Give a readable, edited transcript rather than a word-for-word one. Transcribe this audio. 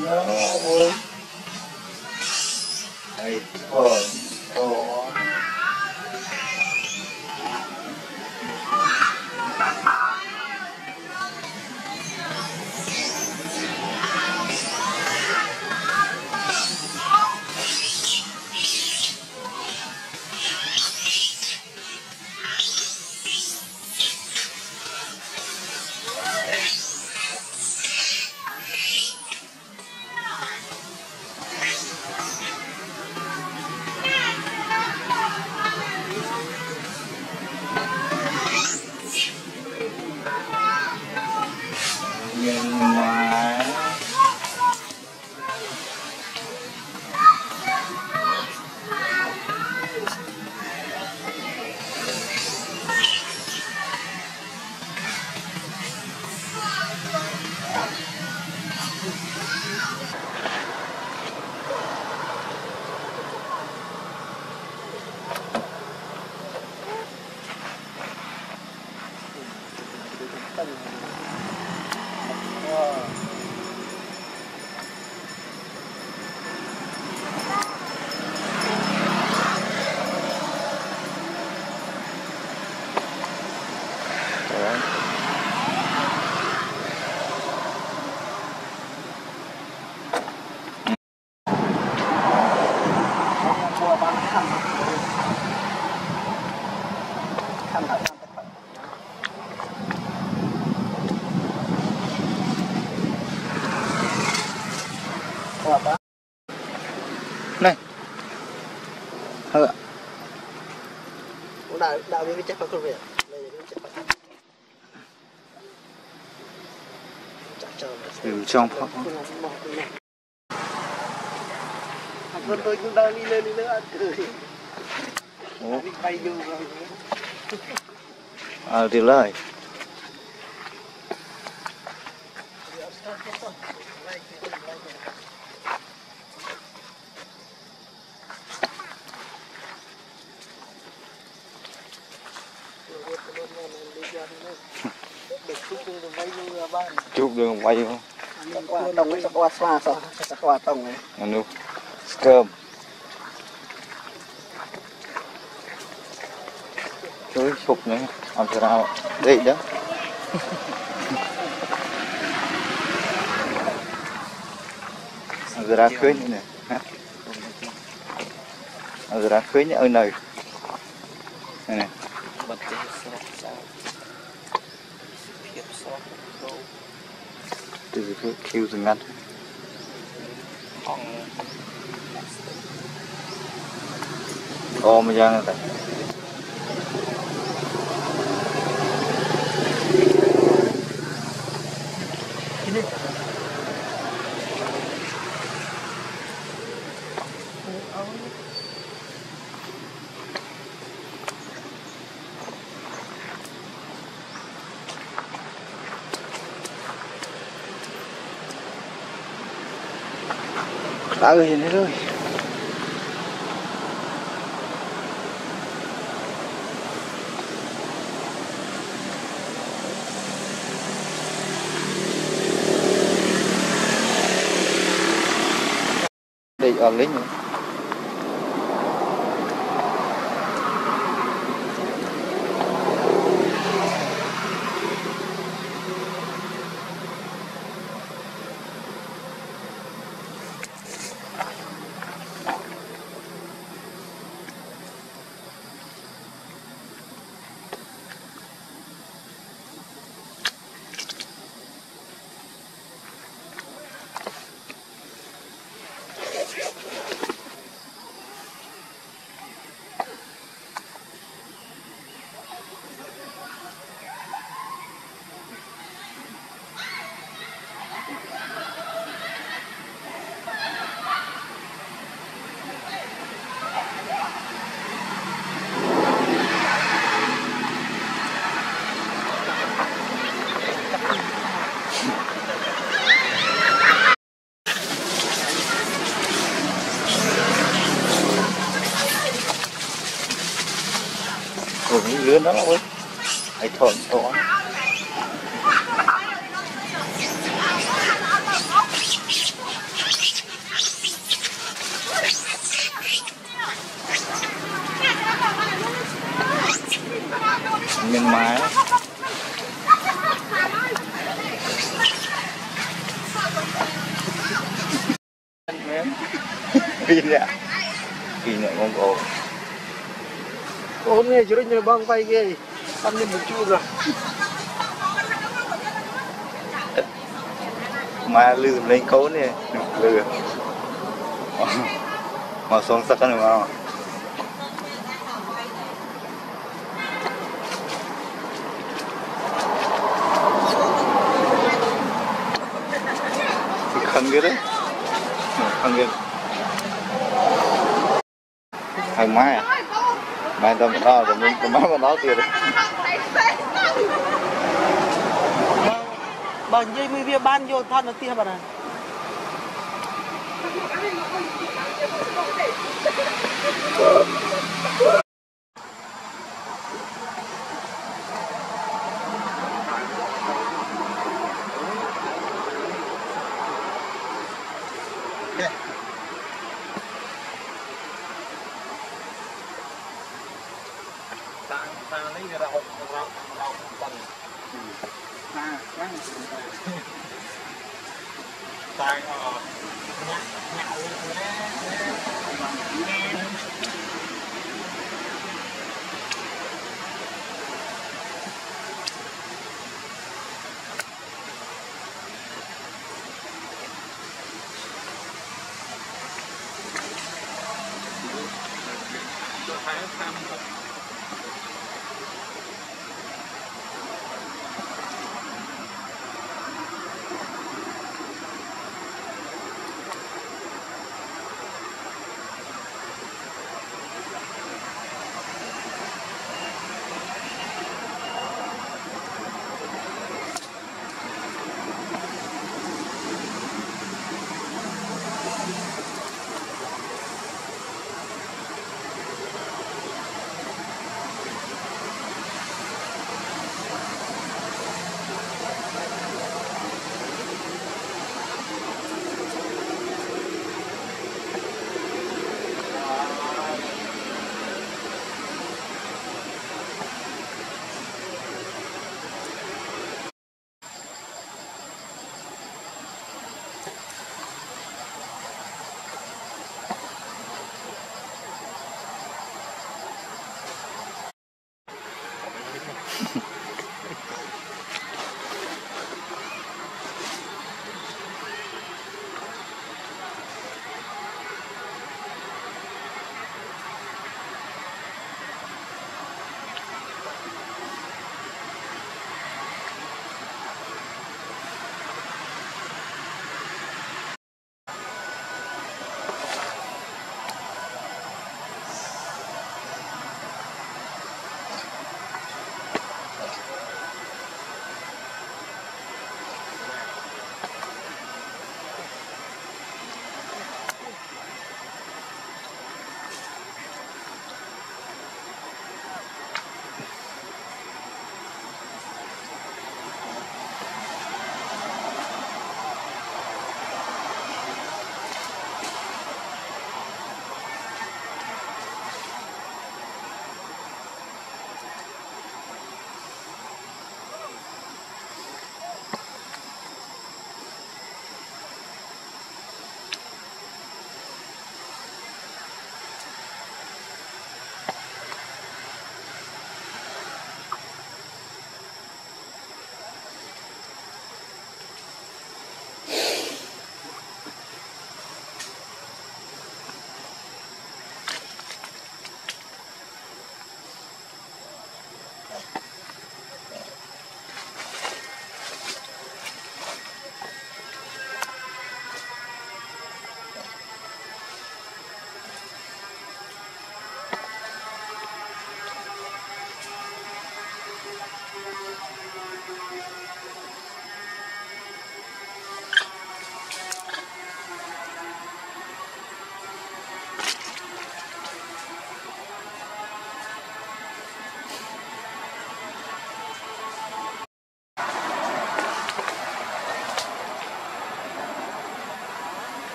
Này. Hơ. Đạo đi chắc phải con việc. Từ trong phòng. Con tôi cũng đang đi lên ăn cười. Ủa? Đi bay vô À, tuyệt vời. Chụp đường bay không? Tông ấy qua xoa sao? Qua tông này. Anh đâu? Cơm. Chơi chụp nữa. Làm thế nào? Đây đó. Làm ra khơi như này. Làm ra khơi như ở này. Này này. Từ từ kêu dừng ngăn. Ồ mà ra này. Đã rồi này rồi. Đây ở lính nữa. Lươn đó ơi, hãy thổi thổi. Kỳ nè con ồ. Ôn nghe chú như băng bay ghê. Ăn lên một chút rồi. Mà lư lên cố nè, lư. Mà xuống sắc nữa mà. Khăn ghê đấy. Khăn ghê. Hai mai à? Mai tao còn đó, rồi mình mai còn đó kìa đấy. Bà dây mới bia ban vô thân nó tia bà này. Ta lấy cái rau bần. Ta nhạo lên